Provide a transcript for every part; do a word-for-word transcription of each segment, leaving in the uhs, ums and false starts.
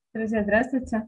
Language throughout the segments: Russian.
Друзья, здравствуйте.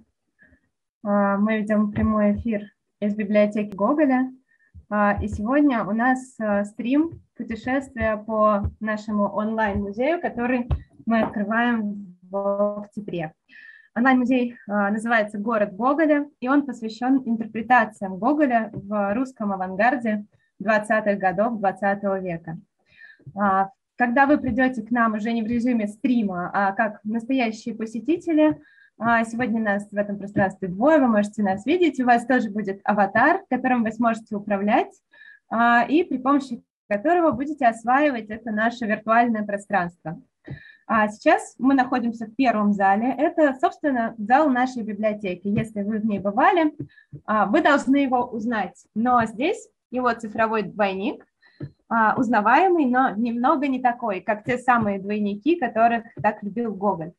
А, Мы ведем прямой эфир из библиотеки Гоголя. А, И сегодня у нас а, стрим путешествия по нашему онлайн-музею, который мы открываем в октябре. Онлайн-музей а, называется «Город Гоголя», и он посвящен интерпретациям Гоголя в русском авангарде двадцатых годов двадцатого века. А, Когда вы придете к нам уже не в режиме стрима, а как настоящие посетители, а, сегодня нас в этом пространстве двое, вы можете нас видеть, у вас тоже будет аватар, которым вы сможете управлять, а, и при помощи которого будете осваивать это наше виртуальное пространство. А сейчас мы находимся в первом зале. Это, собственно, зал нашей библиотеки. Если вы в ней бывали, вы должны его узнать. Но здесь его цифровой двойник, узнаваемый, но немного не такой, как те самые двойники, которых так любил Гоголь.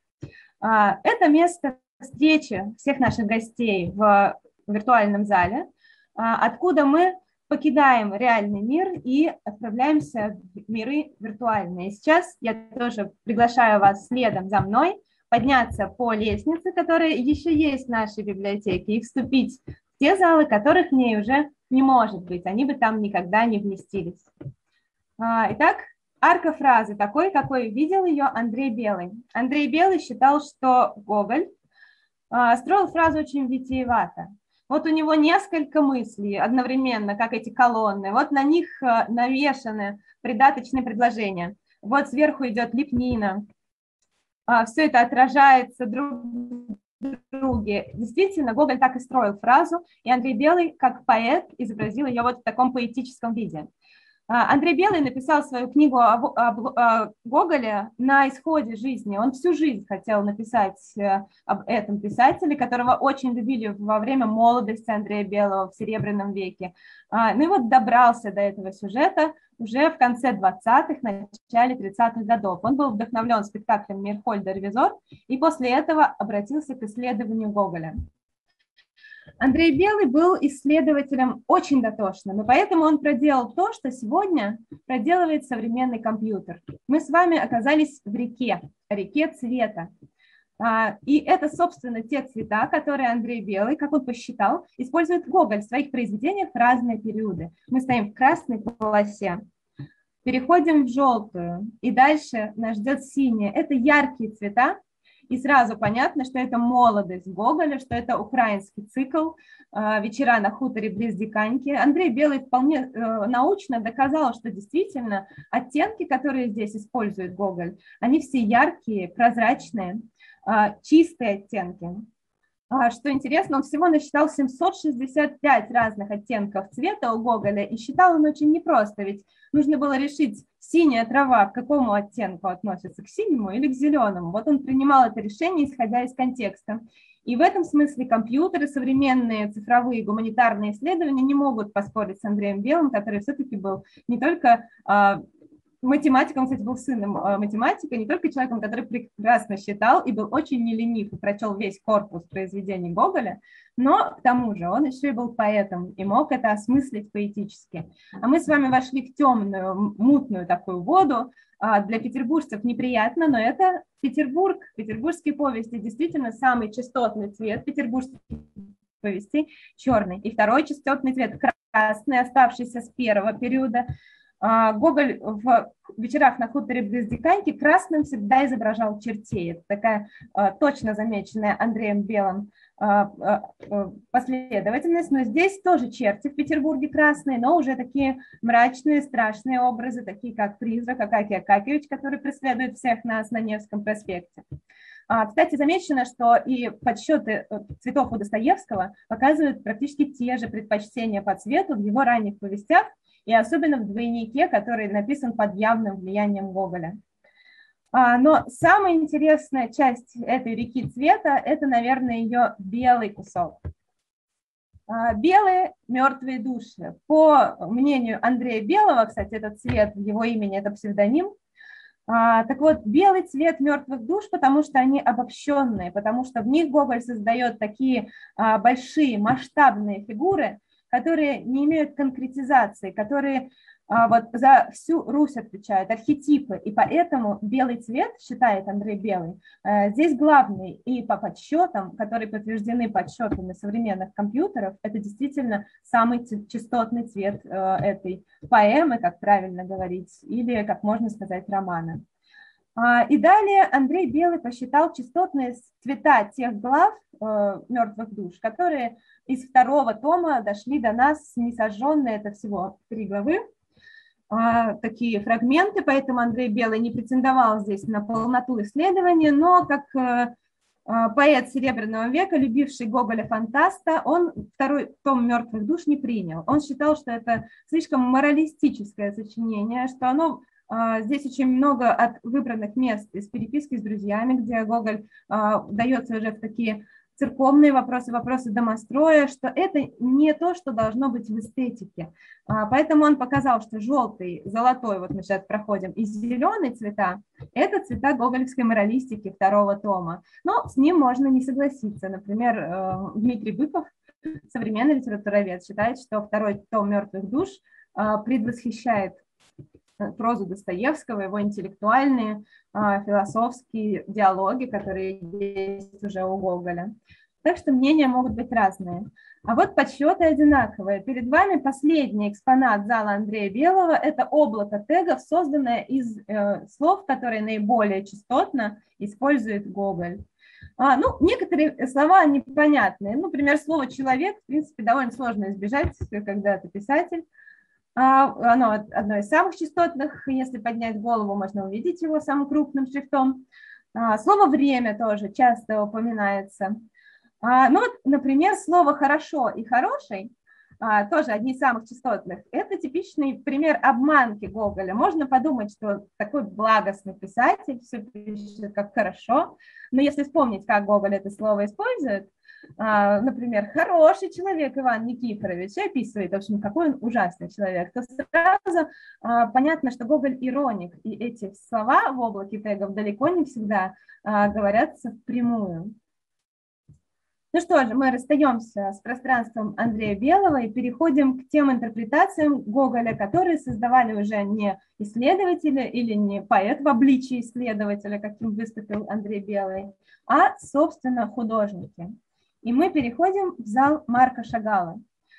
Это место встречи всех наших гостей в виртуальном зале, откуда мы покидаем реальный мир и отправляемся в миры виртуальные. Сейчас я тоже приглашаю вас следом за мной подняться по лестнице, которая еще есть в нашей библиотеке, и вступить в те залы, которых в ней уже не может быть, они бы там никогда не вместились. Итак, арка фразы такой, какой видел ее Андрей Белый. Андрей Белый считал, что Гоголь строил фразу очень витиевато. Вот у него несколько мыслей одновременно, как эти колонны. Вот на них навешаны придаточные предложения. Вот сверху идет лепнина. Все это отражается друг в друге. Действительно, Гоголь так и строил фразу, и Андрей Белый, как поэт, изобразил ее вот в таком поэтическом виде. Андрей Белый написал свою книгу о, о, о Гоголе на исходе жизни. Он всю жизнь хотел написать об этом писателе, которого очень любили во время молодости Андрея Белого в Серебряном веке. Ну и вот добрался до этого сюжета уже в конце двадцатых, начале тридцатых годов. Он был вдохновлен спектаклем «Мирхольда Ревизор» и после этого обратился к исследованию Гоголя. Андрей Белый был исследователем очень дотошным, и поэтому он проделал то, что сегодня проделывает современный компьютер. Мы с вами оказались в реке, реке цвета. И это, собственно, те цвета, которые Андрей Белый, как он посчитал, использует Гоголь в своих произведениях в разные периоды. Мы стоим в красной полосе, переходим в желтую, и дальше нас ждет синяя. Это яркие цвета. И сразу понятно, что это молодость Гоголя, что это украинский цикл «Вечера на хуторе близ Диканьки». Андрей Белый вполне научно доказал, что действительно оттенки, которые здесь использует Гоголь, они все яркие, прозрачные, чистые оттенки. Что интересно, он всего насчитал семьсот шестьдесят пять разных оттенков цвета у Гоголя, и считал он очень непросто, ведь нужно было решить, синяя трава к какому оттенку относится, к синему или к зеленому. Вот он принимал это решение, исходя из контекста. И в этом смысле компьютеры, современные цифровые гуманитарные исследования не могут поспорить с Андреем Белым, который все-таки был не только математиком, кстати, был сыном математика, не только человеком, который прекрасно считал и был очень неленив и прочел весь корпус произведений Гоголя, но к тому же он еще и был поэтом и мог это осмыслить поэтически. А мы с вами вошли в темную, мутную такую воду. Для петербуржцев неприятно, но это Петербург, петербургские повести, действительно самый частотный цвет петербургских повестей – черный. И второй частотный цвет – красный, оставшийся с первого периода. Гоголь в «Вечерах на хуторе близ Диканьки» красным всегда изображал чертей. Это такая точно замеченная Андреем Белым последовательность. Но здесь тоже черти в Петербурге красные, но уже такие мрачные, страшные образы, такие как призрак Акакий Акакевич, который преследует всех нас на Невском проспекте. Кстати, замечено, что и подсчеты цветов у Достоевского показывают практически те же предпочтения по цвету в его ранних повестях, и особенно в «Двойнике», который написан под явным влиянием Гоголя. Но самая интересная часть этой реки цвета – это, наверное, ее белый кусок. Белые мертвые души. По мнению Андрея Белого, кстати, этот цвет в его имени – это псевдоним. Так вот, белый цвет мертвых душ, потому что они обобщенные, потому что в них Гоголь создает такие большие масштабные фигуры, которые не имеют конкретизации, которые а, вот за всю Русь отвечают, архетипы, и поэтому белый цвет, считает Андрей Белый, а, здесь главный, и по подсчетам, которые подтверждены подсчетами современных компьютеров, это действительно самый частотный цвет а, этой поэмы, как правильно говорить, или, как можно сказать, романа. И далее Андрей Белый посчитал частотные цвета тех глав э, «Мертвых душ», которые из второго тома дошли до нас, не сожженные, это всего три главы, э, такие фрагменты, поэтому Андрей Белый не претендовал здесь на полноту исследования, но как э, поэт Серебряного века, любивший Гоголя-фантаста, он второй том «Мертвых душ» не принял. Он считал, что это слишком моралистическое сочинение, что оно здесь очень много от выбранных мест из переписки с друзьями, где Гоголь а, дается уже в такие церковные вопросы, вопросы домостроя, что это не то, что должно быть в эстетике. А, поэтому он показал, что желтый, золотой, вот мы сейчас проходим, и зеленый цвета – это цвета гоголевской моралистики второго тома. Но с ним можно не согласиться. Например, Дмитрий Быков, современный литературовед, считает, что второй том «Мертвых душ» предвосхищает прозу Достоевского, его интеллектуальные, философские диалоги, которые есть уже у Гоголя. Так что мнения могут быть разные. А вот подсчеты одинаковые. Перед вами последний экспонат зала Андрея Белого. Это облако тегов, созданное из э, слов, которые наиболее частотно использует Гоголь. А, ну, некоторые слова непонятные. Например, слово «человек», в принципе, довольно сложно избежать, когда ты писатель. Оно одно из самых частотных, если поднять голову, можно увидеть его самым крупным шрифтом. Слово «время» тоже часто упоминается. Ну вот, например, слово «хорошо» и «хороший», тоже одни из самых частотных, это типичный пример обманки Гоголя. Можно подумать, что такой благостный писатель, все пишет как хорошо, но если вспомнить, как Гоголь это слово использует, например, хороший человек Иван Никифорович, и описывает, в общем, какой он ужасный человек, то сразу понятно, что Гоголь ироник, и эти слова в облаке тегов далеко не всегда говорятся впрямую. Ну что же, мы расстаемся с пространством Андрея Белого и переходим к тем интерпретациям Гоголя, которые создавали уже не исследователи или не поэт в обличии исследователя, каким выступил Андрей Белый, а, собственно, художники. И мы переходим в зал Марка Шагала.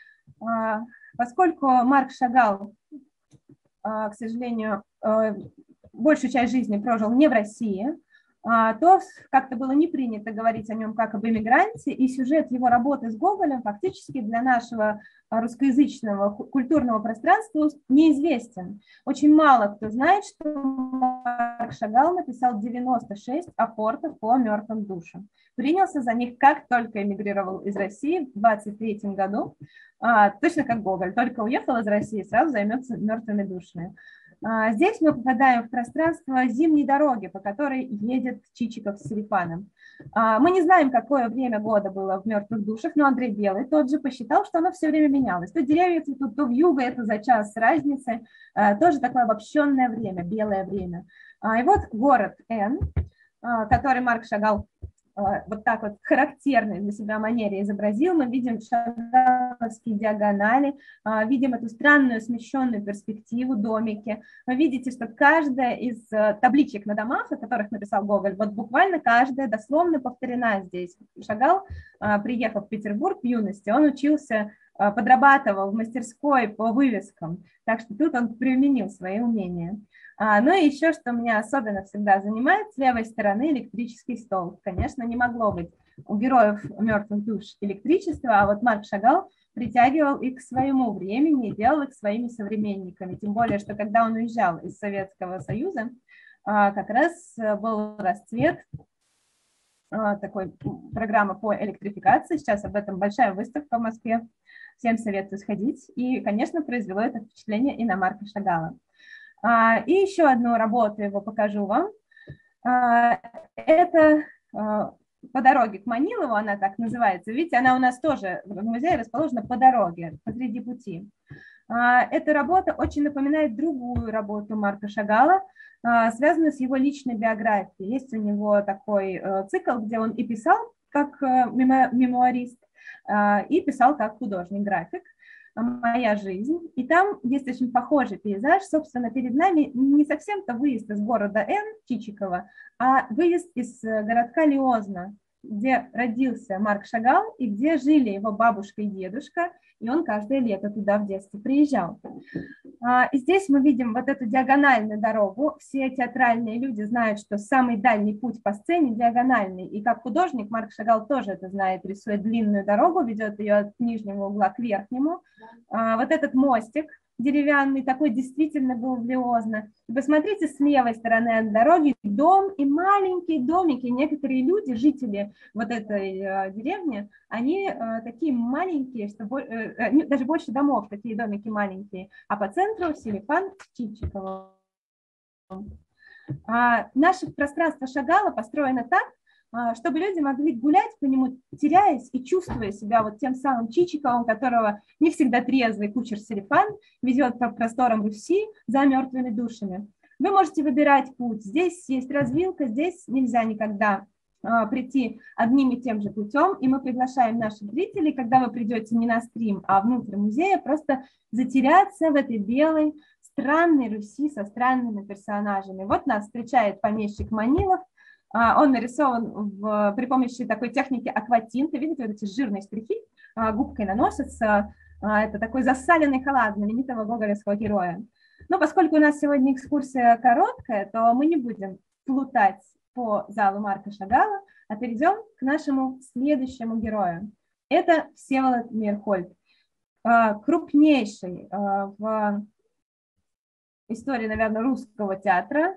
Поскольку Марк Шагал, к сожалению, большую часть жизни прожил не в России, то как-то было не принято говорить о нем как об эмигранте, и сюжет его работы с Гоголем фактически для нашего русскоязычного культурного пространства неизвестен. Очень мало кто знает, что Марк Шагал написал девяносто шесть апортов по мертвым душам. Принялся за них, как только эмигрировал из России в двадцать третьем году, точно как Гоголь, только уехал из России, сразу займется мертвыми душами. Здесь мы попадаем в пространство зимней дороги, по которой едет Чичиков с Серифаном. Мы не знаем, какое время года было в «Мертвых душах», но Андрей Белый тот же посчитал, что оно все время менялось. То деревья цветут, то вьюга, это за час с разницей. Тоже такое обобщенное время, белое время. И вот город Н, который Марк Шагал вот так вот характерной для себя манере изобразил. Мы видим шагаловские диагонали, видим эту странную смещенную перспективу, домики. Вы видите, что каждая из табличек на домах, о которых написал Гоголь, вот буквально каждая дословно повторена здесь. Шагал, приехав в Петербург в юности, он учился, подрабатывал в мастерской по вывескам, так что тут он применил свои умения. А, ну и еще, что меня особенно всегда занимает, с левой стороны электрический стол. Конечно, не могло быть у героев «Мертвых душ» электричества, а вот Марк Шагал притягивал их к своему времени и делал их своими современниками. Тем более, что когда он уезжал из Советского Союза, а, как раз был расцвет а, такой программы по электрификации. Сейчас об этом большая выставка в Москве. Всем советую сходить. И, конечно, произвело это впечатление и на Марка Шагала. И еще одну работу его покажу вам. Это «По дороге к Манилову», она так называется. Видите, она у нас тоже в музее расположена по дороге, посреди пути. Эта работа очень напоминает другую работу Марка Шагала, связанную с его личной биографией. Есть у него такой цикл, где он и писал как мемуарист, и писал как художник-график. «Моя жизнь». И там есть очень похожий пейзаж. Собственно, перед нами не совсем-то выезд из города Н, Чичикова, а выезд из городка Лиозна, где родился Марк Шагал и где жили его бабушка и дедушка, и он каждое лето туда в детстве приезжал. И здесь мы видим вот эту диагональную дорогу. Все театральные люди знают, что самый дальний путь по сцене диагональный, и как художник Марк Шагал тоже это знает, рисует длинную дорогу, ведет ее от нижнего угла к верхнему. Вот этот мостик деревянный, такой действительно был в Лиозно. Посмотрите, с левой стороны от дороги дом и маленькие домики. Некоторые люди, жители вот этой э, деревни, они э, такие маленькие, что э, э, даже больше домов, такие домики маленькие. А по центру Селифан Чичикова. А, наше пространство Шагала построено так, чтобы люди могли гулять по нему, теряясь и чувствуя себя вот тем самым Чичиковым, которого не всегда трезвый кучер Селифан везет по просторам Руси за мертвыми душами. Вы можете выбирать путь. Здесь есть развилка, здесь нельзя никогда а, прийти одним и тем же путем, и мы приглашаем наших зрителей, когда вы придете не на стрим, а внутрь музея, просто затеряться в этой белой, странной Руси со странными персонажами. Вот нас встречает помещик Манилов. Он нарисован в, при помощи такой техники акватинта. Видите, вот эти жирные штрихи губкой наносятся. Это такой засаленный халат знаменитого гоголевского героя. Но поскольку у нас сегодня экскурсия короткая, то мы не будем плутать по залу Марка Шагала, а перейдем к нашему следующему герою. Это Всеволод Мейерхольд, крупнейший в истории, наверное, русского театра,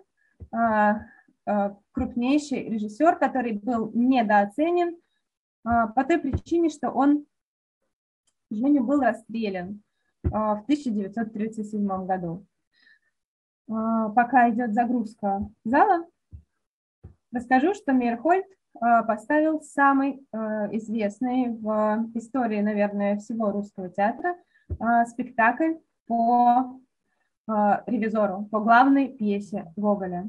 крупнейший режиссер, который был недооценен по той причине, что он, к сожалению, был расстрелян в тысяча девятьсот тридцать седьмом году. Пока идет загрузка зала, расскажу, что Мейерхольд поставил самый известный в истории, наверное, всего русского театра спектакль по «Ревизору», по главной пьесе Гоголя.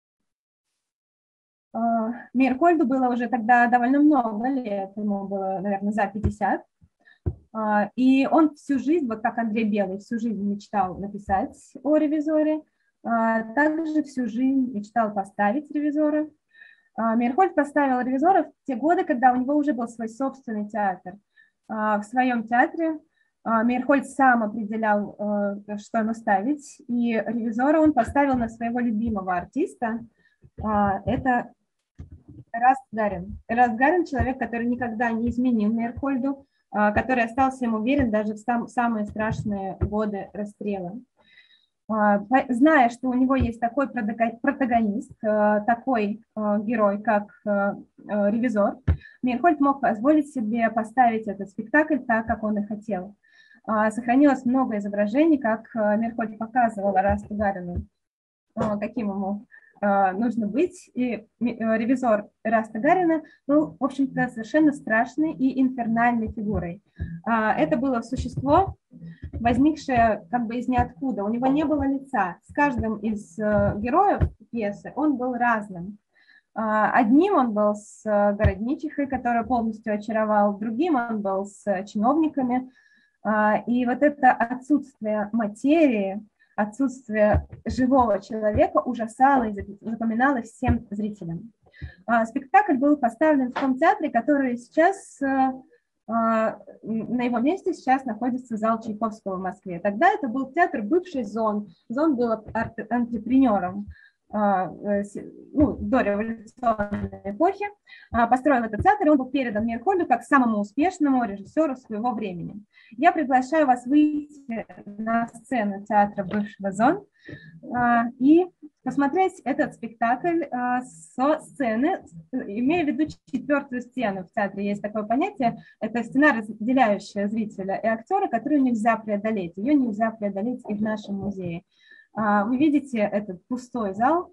Мейерхольду было уже тогда довольно много лет, ему было, наверное, за пятьдесят, и он всю жизнь, вот как Андрей Белый, всю жизнь мечтал написать о «Ревизоре», также всю жизнь мечтал поставить «Ревизора». Мейерхольд поставил «Ревизора» в те годы, когда у него уже был свой собственный театр. В своем театре Мейерхольд сам определял, что ему ставить, и «Ревизора» он поставил на своего любимого артиста. Это Эраст Гарин. Эраст Гарин – человек, который никогда не изменил Мейерхольду, который остался ему верен даже в сам, самые страшные годы расстрела. Зная, что у него есть такой протагонист, такой герой, как «Ревизор», Мейерхольд мог позволить себе поставить этот спектакль так, как он и хотел. Сохранилось много изображений, как Мейерхольд показывал Эрасту Гарину, каким ему нужно быть, и «Ревизор» Эраста Гарина был, в общем-то, совершенно страшной и инфернальной фигурой. Это было существо, возникшее как бы из ниоткуда. У него не было лица. С каждым из героев пьесы он был разным. Одним он был с городничихой, которая полностью очаровал, другим он был с чиновниками. И вот это отсутствие материи, отсутствие живого человека ужасало и запоминалось всем зрителям. Спектакль был поставлен в том театре, который сейчас, на его месте сейчас находится зал Чайковского в Москве. Тогда это был театр бывший ЗОН. ЗОН был антрепренером, ну, до революционной эпохи, построил этот театр, и он был передан Мейерхольду как самому успешному режиссеру своего времени. Я приглашаю вас выйти на сцену театра бывшего ЗОН и посмотреть этот спектакль со сцены, имея в виду четвертую стену. В театре есть такое понятие, это стена, разделяющая зрителя и актера, которую нельзя преодолеть, ее нельзя преодолеть и в нашем музее. Вы видите этот пустой зал,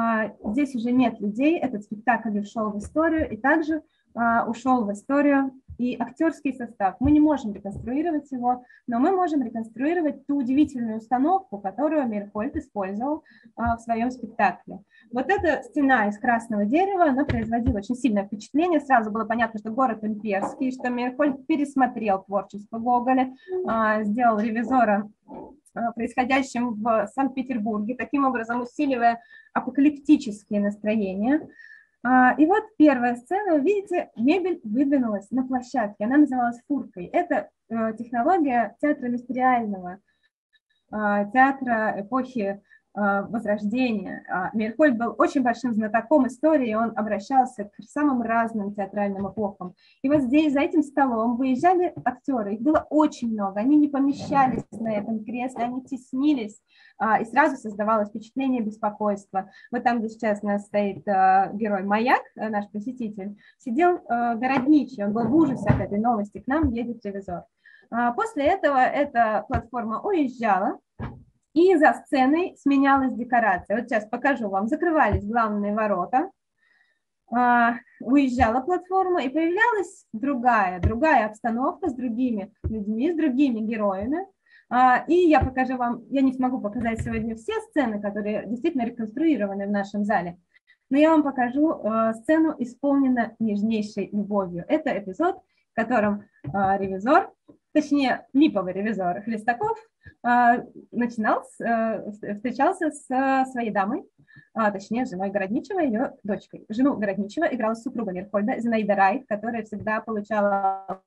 здесь уже нет людей, этот спектакль ушел в историю и также ушел в историю и актерский состав. Мы не можем реконструировать его, но мы можем реконструировать ту удивительную установку, которую Мейерхольд использовал а, в своем спектакле. Вот эта стена из красного дерева, она производила очень сильное впечатление. Сразу было понятно, что город имперский, что Мейерхольд пересмотрел творчество Гоголя, а, сделал ревизора происходящим в Санкт-Петербурге, таким образом усиливая апокалиптические настроения. И вот первая сцена, вы видите, мебель выдвинулась на площадке, она называлась фуркой. Это технология театра мистериального, театра эпохи Возрождения. Мейерхольд был очень большим знатоком истории, он обращался к самым разным театральным эпохам. И вот здесь, за этим столом, выезжали актеры, их было очень много, они не помещались на этом кресле, они теснились, и сразу создавалось впечатление беспокойства. Вот там, где сейчас у нас стоит герой Маяк, наш посетитель, сидел городничий, он был в ужасе от этой новости, к нам едет ревизор. После этого эта платформа уезжала, и за сценой сменялась декорация. Вот сейчас покажу вам. Закрывались главные ворота, уезжала платформа, и появлялась другая, другая обстановка с другими людьми, с другими героями. И я покажу вам, я не смогу показать сегодня все сцены, которые действительно реконструированы в нашем зале, но я вам покажу сцену, исполненную нежнейшей любовью. Это эпизод, в котором ревизор, точнее, липовый ревизор Хлестаков, начинал, встречался с своей дамой, точнее, с женой Городничего, ее дочкой. Жену Городничего играла супруга Мейерхольда, Зинаида Райх, которая всегда получала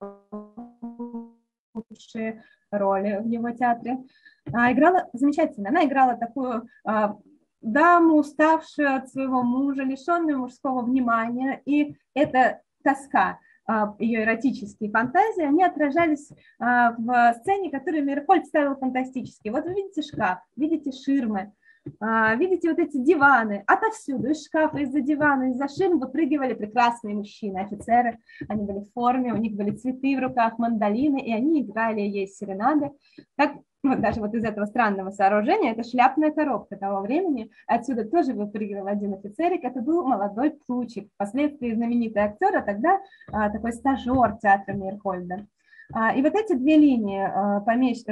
лучшие роли в его театре. Играла замечательно. Она играла такую даму, уставшую от своего мужа, лишенную мужского внимания, и эта тоска, ее эротические фантазии, они отражались в сцене, которую Мейерхольд ставил фантастически. Вот вы видите шкаф, видите ширмы, видите вот эти диваны. Отовсюду, из шкафа, из-за дивана, из-за ширм выпрыгивали прекрасные мужчины, офицеры. Они были в форме, у них были цветы в руках, мандолины, и они играли ей серенады. Так, вот даже вот из этого странного сооружения, это шляпная коробка того времени, отсюда тоже выпрыгивал один офицерик, это был молодой Плучик, впоследствии знаменитый актер, а тогда а, такой стажер театра Мейерхольда. А, и вот эти две линии а, помещ...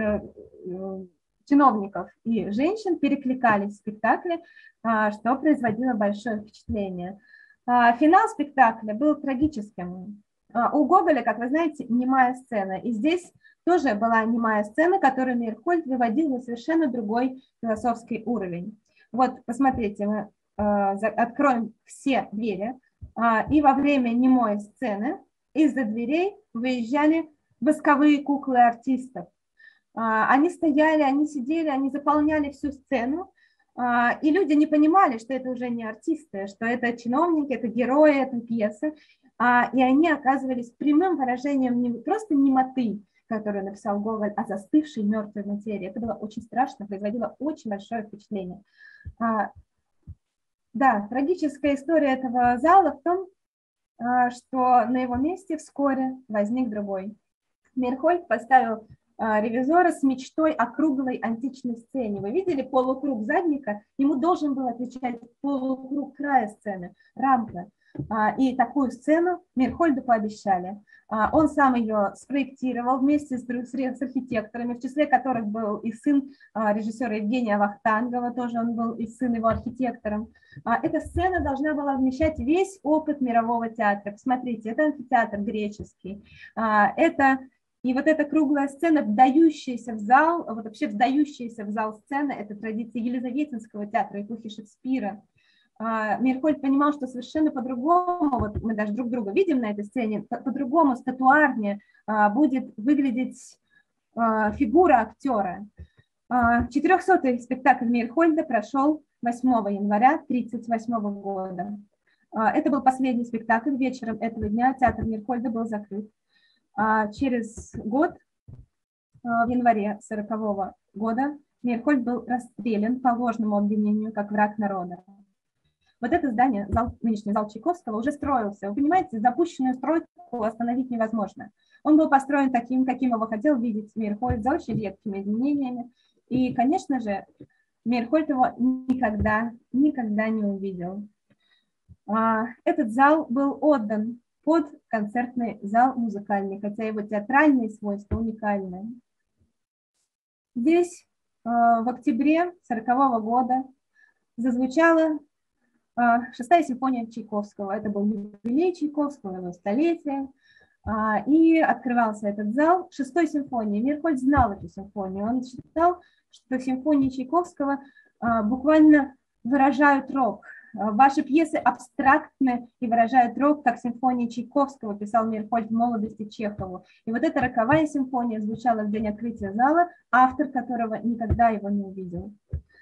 чиновников и женщин перекликались в спектакле, а, что производило большое впечатление. А, финал спектакля был трагическим. А, у Гоголя, как вы знаете, немая сцена, и здесь тоже была немая сцена, которую Мейерхольд выводил на совершенно другой философский уровень. Вот, посмотрите, мы э, откроем все двери, э, и во время немой сцены из-за дверей выезжали восковые куклы артистов. Э, они стояли, они сидели, они заполняли всю сцену, э, и люди не понимали, что это уже не артисты, что это чиновники, это герои этой пьесы, э, и они оказывались прямым выражением не просто немоты, которую написал Гоголь, о застывшей мертвой материи. Это было очень страшно, производило очень большое впечатление. А, да, трагическая история этого зала в том, а, что на его месте вскоре возник другой. Мейерхольд поставил а, ревизора с мечтой о круглой античной сцене. Вы видели полукруг задника? Ему должен был отвечать полукруг края сцены, рамка. А, и такую сцену Мейерхольду пообещали. Он сам ее спроектировал вместе с, с архитекторами, в числе которых был и сын режиссера Евгения Вахтангова, тоже он был и сын его архитектором. Эта сцена должна была вмещать весь опыт мирового театра. Посмотрите, это амфитеатр греческий, это и вот эта круглая сцена, вдающаяся в зал, вот вообще вдающаяся в зал сцена, это традиция Елизаветинского театра эпохи Шекспира. Мейерхольд понимал, что совершенно по-другому, вот мы даже друг друга видим на этой сцене, по-другому, статуарнее будет выглядеть фигура актера. четырехсотый спектакль Мейерхольда прошел восьмого января тысяча девятьсот тридцать восьмого года. Это был последний спектакль. Вечером этого дня театр Мейерхольда был закрыт. Через год, в январе сорокового года, Мейерхольд был расстрелян по ложному обвинению как враг народа. Вот это здание, зал, нынешний зал Чайковского, уже строился. Вы понимаете, запущенную стройку остановить невозможно. Он был построен таким, каким его хотел видеть Мейерхольд, за очень редкими изменениями. И, конечно же, Мейерхольд его никогда, никогда не увидел. Этот зал был отдан под концертный зал музыкальный, хотя его театральные свойства уникальны. Здесь в октябре сорокового года зазвучала шестая симфония Чайковского. Это был юбилей Чайковского, его столетие. И открывался этот зал шестой симфонией. Мирхольд знал эту симфонию. Он считал, что симфонии Чайковского буквально выражают рок. Ваши пьесы абстрактны и выражают рок, как симфонии Чайковского, писал Мирхольд в молодости Чехову. И вот эта роковая симфония звучала в день открытия зала, автор которого никогда его не увидел.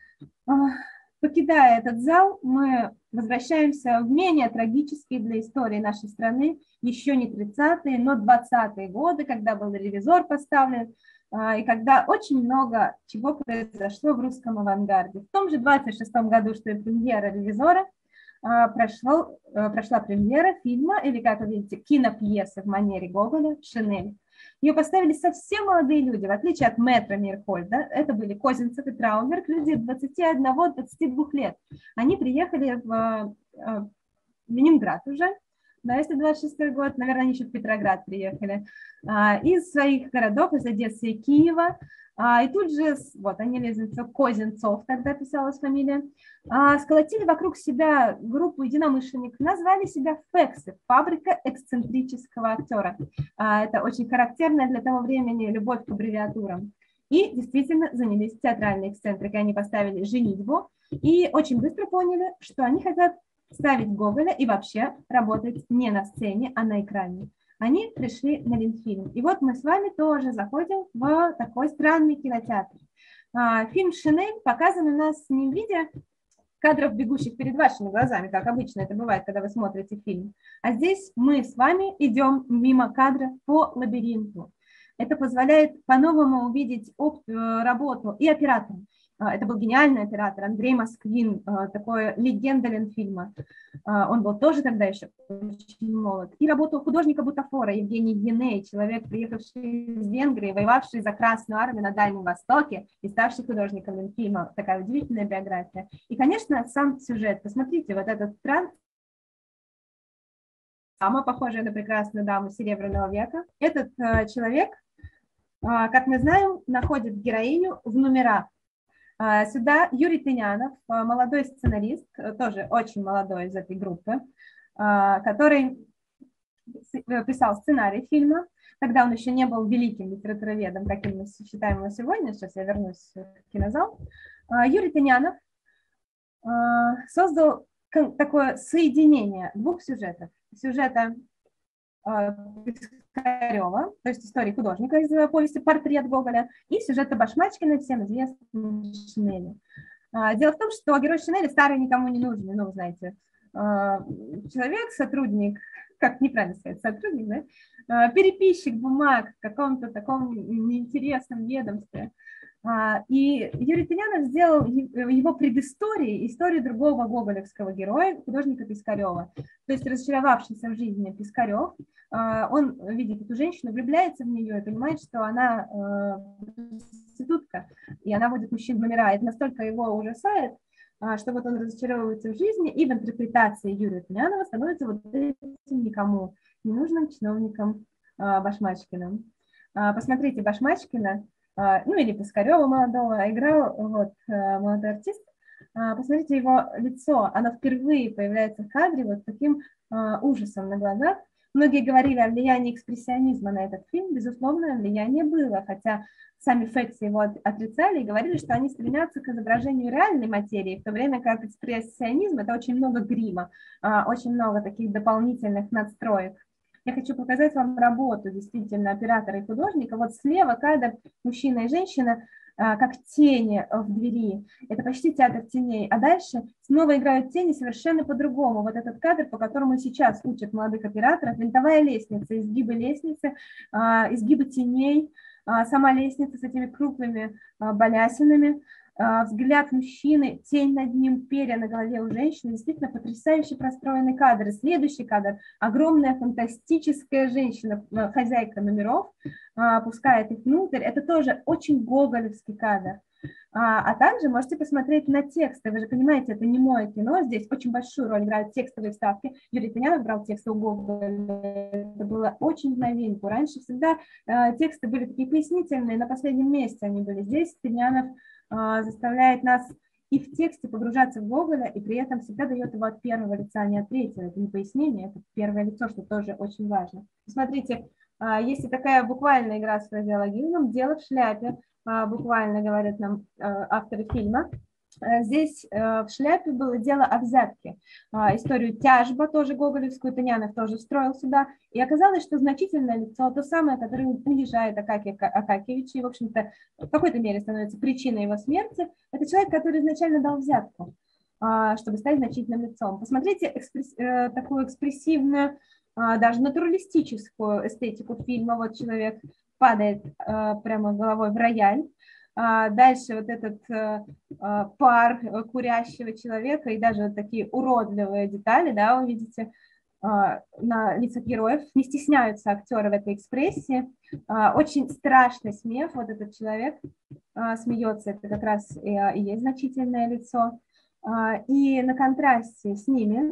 Покидая этот зал, мы возвращаемся в менее трагические для истории нашей страны, еще не тридцатые, но двадцатые годы, когда был ревизор поставлен, и когда очень много чего произошло в русском авангарде. В том же двадцать шестом году, что и премьера «Ревизора», прошел, прошла премьера фильма, или, как вы видите, кинопьесы в манере Гоголя «Шинель». Ее поставили совсем молодые люди, в отличие от мэтра Мирхольда. Это были Козинцев и Трауберг, люди двадцати одного — двадцати двух лет. Они приехали в Ленинград уже, да, если двадцать шестой год, наверное, они еще в Петроград приехали, из своих городов, из Одессы и Киева. И тут же, вот, они лезут, Козинцов тогда писалась фамилия, сколотили вокруг себя группу единомышленников, назвали себя «Фексы», фабрика эксцентрического актера. Это очень характерная для того времени любовь к аббревиатурам. И действительно занялись театральной эксцентрикой. Они поставили «Женитьбу» и очень быстро поняли, что они хотят ставить Гоголя и вообще работать не на сцене, а на экране. Они пришли на Ленфильм. И вот мы с вами тоже заходим в такой странный кинотеатр. Фильм «Шинель» показан у нас не в виде кадров, бегущих перед вашими глазами, как обычно это бывает, когда вы смотрите фильм, а здесь мы с вами идем мимо кадра по лабиринту. Это позволяет по-новому увидеть работу и оператора. Это был гениальный оператор Андрей Москвин, такой легенда Ленфильма. Он был тоже тогда еще очень молод. И работал художника-бутафора Евгений Еней, человек, приехавший из Венгрии, воевавший за Красную армию на Дальнем Востоке и ставший художником Ленфильма. Такая удивительная биография. И, конечно, сам сюжет. Посмотрите, вот этот транс, дама, похожая на прекрасную даму Серебряного века. Этот э, человек, э, как мы знаем, находит героиню в номерах. Сюда Юрий Тынянов, молодой сценарист, тоже очень молодой из этой группы, который писал сценарий фильма. Тогда он еще не был великим литературоведом, каким мы считаем его сегодня. Сейчас я вернусь в кинозал. Юрий Тынянов создал такое соединение двух сюжетов. Сюжета Пискарева, то есть истории художника из повести «Портрет Гоголя», и сюжета Башмачкина, всем известной Шинели. Дело в том, что герой Шинели старый, никому не нужный, ну, вы знаете, человек, сотрудник, как неправильно сказать, сотрудник, да, переписчик бумаг в каком-то таком неинтересном ведомстве. И Юрий Тынянов сделал его предысторией историю другого гоголевского героя, художника Пискарева. То есть разочаровавшийся в жизни Пискарев, он видит эту женщину, влюбляется в нее и понимает, что она проститутка, и она водит мужчин в номера. Это настолько его ужасает, что вот он разочаровывается в жизни, и в интерпретации Юрия Тынянова становится вот этим никому не нужным чиновником Башмачкиным. Посмотрите Башмачкина, ну или Пискарева молодого, играл вот молодой артист. Посмотрите его лицо, оно впервые появляется в кадре вот таким ужасом на глазах. Многие говорили о влиянии экспрессионизма на этот фильм, безусловно, влияние было, хотя сами Фексы его отрицали и говорили, что они стремятся к изображению реальной материи, в то время как экспрессионизм – это очень много грима, очень много таких дополнительных надстроек. Я хочу показать вам работу действительно оператора и художника. Вот слева кадр мужчина и женщина, как тени в двери. Это почти театр теней. А дальше снова играют тени совершенно по-другому. Вот этот кадр, по которому сейчас учат молодых операторов. Винтовая лестница, изгибы лестницы, изгибы теней, сама лестница с этими крупными балясинами. Взгляд мужчины, тень над ним, перья на голове у женщины. Действительно потрясающе простроенный кадр. Следующий кадр. Огромная фантастическая женщина, хозяйка номеров, пускает их внутрь. Это тоже очень гоголевский кадр. А, а также можете посмотреть на тексты. Вы же понимаете, это не мое кино. Здесь очень большую роль играют текстовые вставки. Юрий Тынянов брал тексты у Гоголя. Это было очень в новинку. Раньше всегда э, тексты были такие пояснительные, на последнем месте они были. Здесь Тынянов э, заставляет нас и в тексте погружаться в Гоголя, и при этом всегда дает его от первого лица, а не от третьего. Это не пояснение, это первое лицо, что тоже очень важно. Смотрите, э, есть и такая буквальная игра с фразеологизмом «дело в шляпе». Буквально говорят нам авторы фильма. Здесь в шляпе было дело о взятке. Историю «Тяжба», тоже гоголевскую, Тынянов тоже встроил сюда. И оказалось, что значительное лицо, то самое, которое унижает Акакия Акакиевича и, в общем-то, в какой-то мере становится причиной его смерти, это человек, который изначально дал взятку, чтобы стать значительным лицом. Посмотрите экспресс... такую экспрессивную, даже натуралистическую эстетику фильма. Вот человек падает э, прямо головой в рояль. А дальше вот этот э, пар курящего человека и даже вот такие уродливые детали, да, вы видите э, на лицах героев. Не стесняются актеры в этой экспрессии. Э, очень страшный смех. Вот этот человек э, смеется, это как раз и, и есть значительное лицо. Э, и на контрасте с ними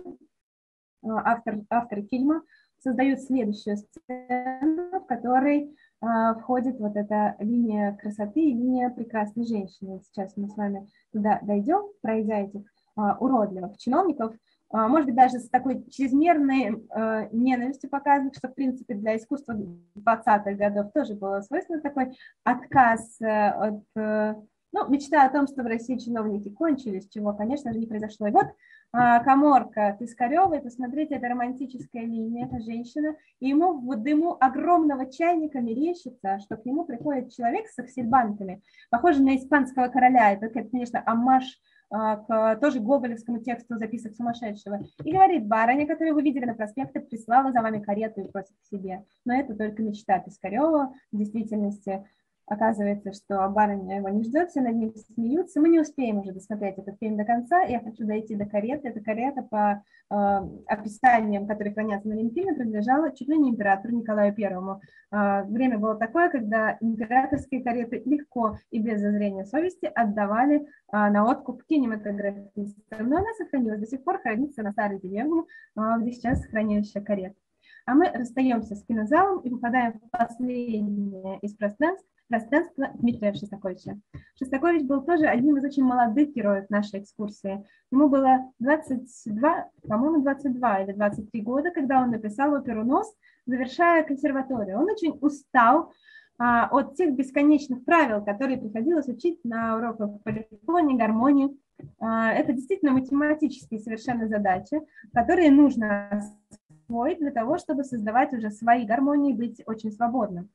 э, автор, авторы фильма создают следующую сцену, в которой входит вот эта линия красоты и линия прекрасной женщины. Сейчас мы с вами туда дойдем, пройдя этих а, уродливых чиновников, а, может быть, даже с такой чрезмерной а, ненавистью показано, что, в принципе, для искусства двадцатых годов тоже было свойственно такой отказ а, от... А, ну, мечта о том, что в России чиновники кончились, чего, конечно же, не произошло. И вот а, каморка Пискаревой, посмотрите, это романтическая линия, это женщина, и ему в дыму огромного чайника мерещится, что к нему приходит человек с аксельбантами, похожий на испанского короля, это, конечно, оммаж а, к тоже гоголевскому тексту записок сумасшедшего, и говорит: барыня, которую вы видели на проспекте, прислала за вами карету и просит к себе. Но это только мечта Пискарева, в действительности. Оказывается, что барыня его не ждет, все над ним смеются. Мы не успеем уже досмотреть этот фильм до конца. Я хочу дойти до кареты. Эта карета, по э, описаниям, которые хранятся на Ленфильме, принадлежала чуть ли не императору Николаю Первому. Э, время было такое, когда императорские кареты легко и без зазрения совести отдавали э, на откуп кинематографистам. Но она сохранилась до сих пор, хранится на старой деревне, э, где сейчас хранилище карет. А мы расстаемся с кинозалом и попадаем в последнее из пространств, пространство Дмитрия Шостаковича. Шостакович был тоже одним из очень молодых героев нашей экскурсии. Ему было двадцать два, по-моему, двадцать два или двадцать три года, когда он написал оперу «Нос», завершая консерваторию. Он очень устал а, от тех бесконечных правил, которые приходилось учить на уроках полифонии, гармонии. А, это действительно математические совершенно задачи, которые нужно освоить для того, чтобы создавать уже свои гармонии и быть очень свободным.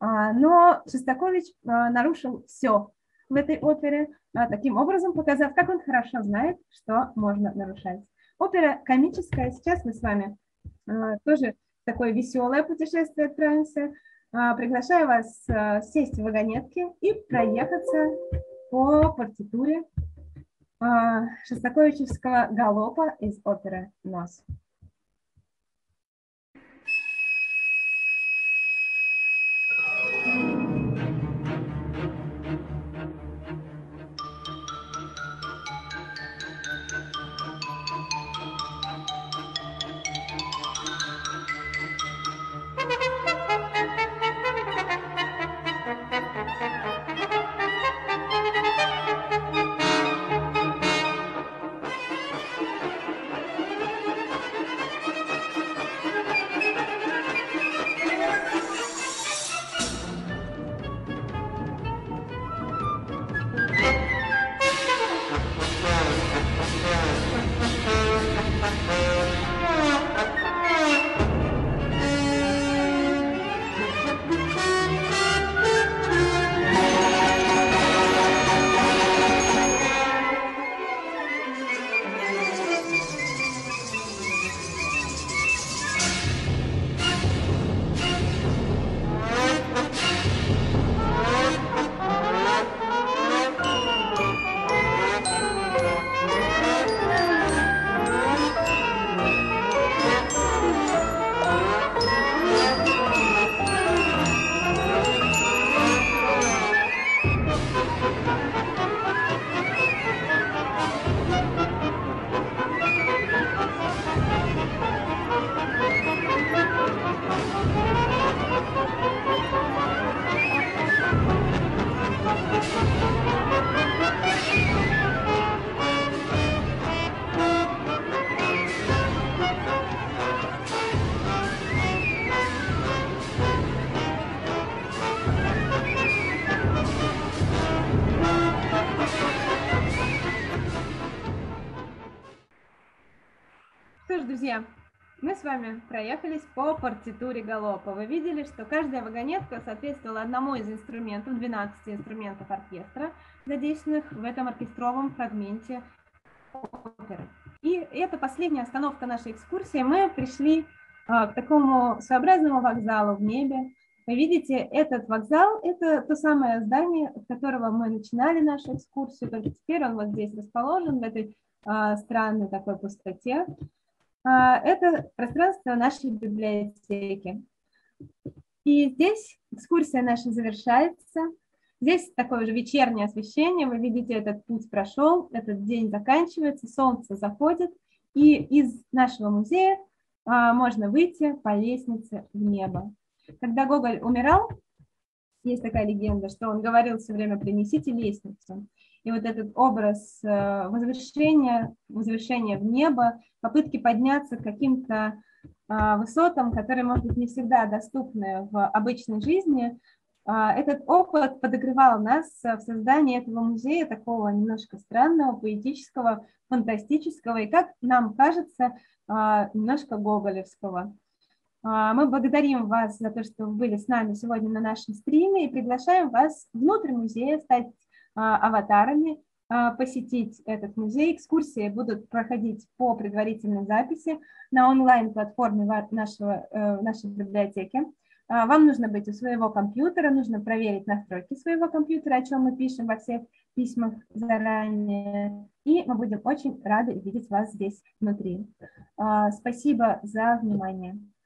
Но Шостакович нарушил все в этой опере, таким образом показав, как он хорошо знает, что можно нарушать. Опера комическая. Сейчас мы с вами тоже в такое веселое путешествие отправимся. Приглашаю вас сесть в вагонетки и проехаться по партитуре шостаковичевского галопа из оперы «Нос». с вами проехались по партитуре галопа. Вы видели, что каждая вагонетка соответствовала одному из инструментов, двенадцати инструментов оркестра, задействованных в этом оркестровом фрагменте оперы. И это последняя остановка нашей экскурсии. Мы пришли а, к такому своеобразному вокзалу в небе. Вы видите, этот вокзал – это то самое здание, от которого мы начинали нашу экскурсию, только теперь он вот здесь расположен, в этой а, странной такой пустоте. А, это пространство нашей библиотеки. И здесь экскурсия наша завершается. Здесь такое же вечернее освещение. Вы видите, этот путь прошел, этот день заканчивается, солнце заходит, и из нашего музея а, можно выйти по лестнице в небо. Когда Гоголь умирал, есть такая легенда, что он говорил все время: принесите лестницу. И вот этот образ возвышения, возвышения в небо, попытки подняться к каким-то высотам, которые, может быть, не всегда доступны в обычной жизни, этот опыт подогревал нас в создании этого музея, такого немножко странного, поэтического, фантастического и, как нам кажется, немножко гоголевского. Мы благодарим вас за то, что вы были с нами сегодня на нашем стриме, и приглашаем вас внутрь музея, стать аватарами, посетить этот музей. Экскурсии будут проходить по предварительной записи на онлайн-платформе нашего, нашей библиотеки. Вам нужно быть у своего компьютера, нужно проверить настройки своего компьютера, о чем мы пишем во всех письмах заранее. И мы будем очень рады видеть вас здесь внутри. Спасибо за внимание.